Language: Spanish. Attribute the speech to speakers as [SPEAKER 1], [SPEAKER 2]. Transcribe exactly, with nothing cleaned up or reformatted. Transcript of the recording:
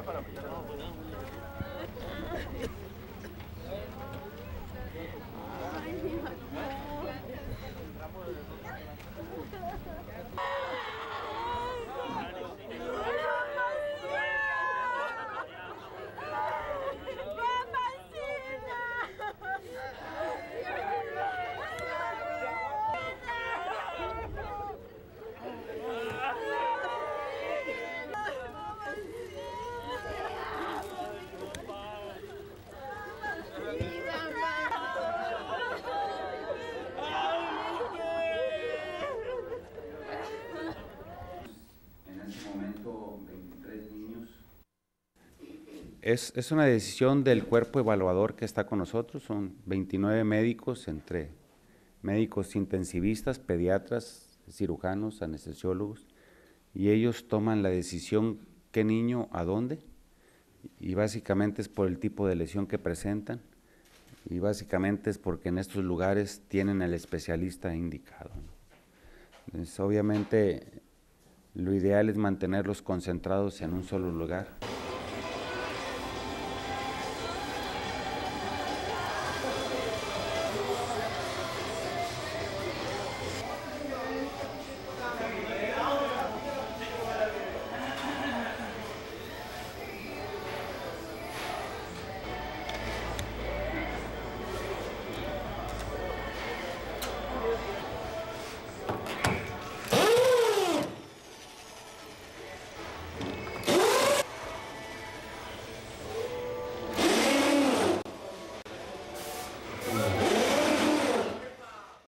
[SPEAKER 1] Es, es una decisión del cuerpo evaluador que está con nosotros, son veintinueve médicos, entre médicos intensivistas, pediatras, cirujanos, anestesiólogos, y ellos toman la decisión qué niño a dónde, y básicamente es por el tipo de lesión que presentan, y básicamente es porque en estos lugares tienen el especialista indicado, ¿no? Entonces, obviamente, lo ideal es mantenerlos concentrados en un solo lugar.